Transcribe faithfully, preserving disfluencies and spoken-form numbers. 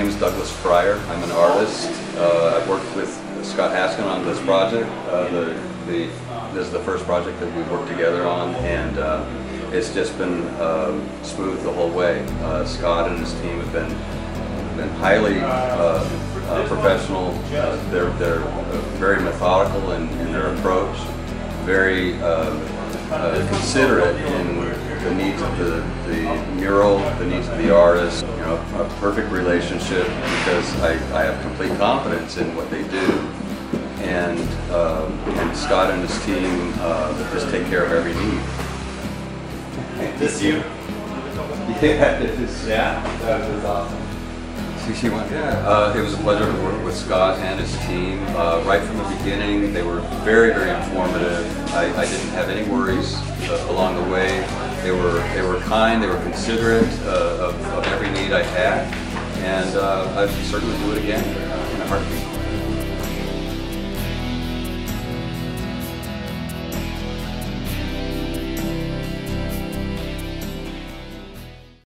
name is Douglas Fryer. I'm an artist. Uh, I've worked with Scott Haskin on this project. Uh, the, the, this is the first project that we've worked together on, and uh, it's just been uh, smooth the whole way. Uh, Scott and his team have been, been highly uh, uh, professional. Uh, they're they're uh, very methodical in, in their approach, very uh, uh, considerate in the needs of the, the mural, the needs of the artist. You know, a perfect relationship because I, I have complete confidence in what they do. And, uh, and Scott and his team uh, just take care of every need. This you? Yeah, it is. Yeah, that was awesome. Yeah, uh, it was a pleasure to work with Scott and his team. Uh, right from the beginning, they were very, very informative. I, I didn't have any worries uh, along the way. They were they were kind, they were considerate uh, of, of every need I had, and uh, I'd certainly do it again uh, in a heartbeat.